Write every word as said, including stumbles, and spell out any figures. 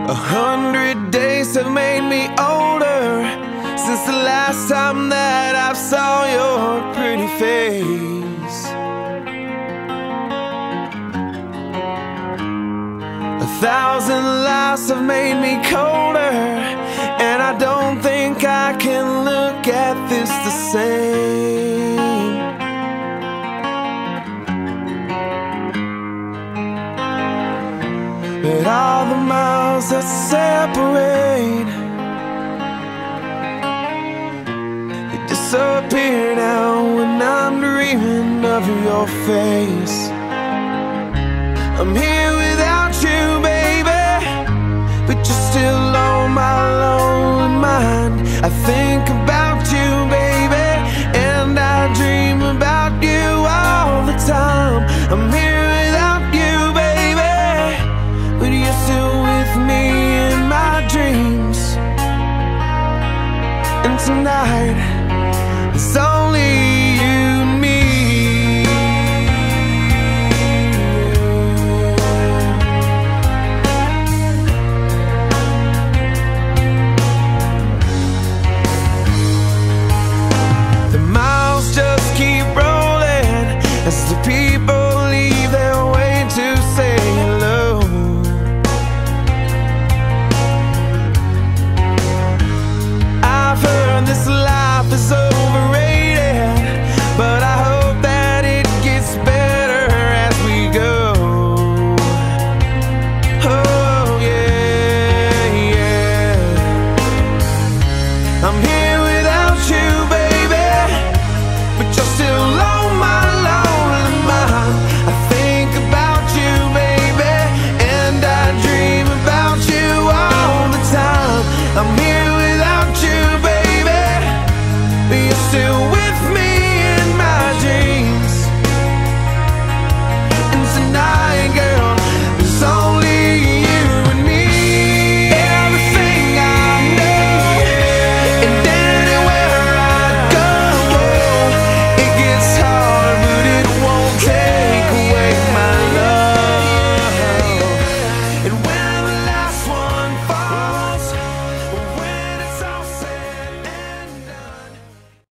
A hundred days have made me older since the last time that I saw your pretty face. A thousand lives have made me colder, and I don't think I can look at this the same. But all the miles that separate, they disappear now when I'm dreaming of your face. I'm here without you, baby, but you're still on my lonely mind. I think about